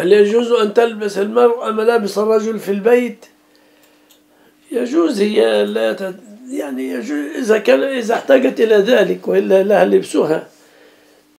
هل يجوز أن تلبس المرأة ملابس الرجل في البيت؟ يجوز، هي لا يعني يجوز إذا احتاجت إلى ذلك، وإلا لها لبسها.